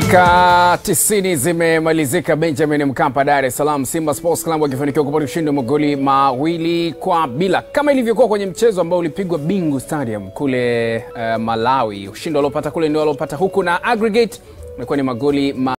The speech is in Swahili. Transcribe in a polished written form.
Dakika 90 zimemalizika Benjamin Mkapa, Dar es Salaam. Simba Sports Club wakifanikiwa kupata ushindi wa magoli 2-0 kama ilivyokuwa kwenye mchezo ambao ulipigwa Bingu Stadium kule Malawi. Ushindi waliopata kule ndio waliopata huku, na aggregate imekuwa ni magoli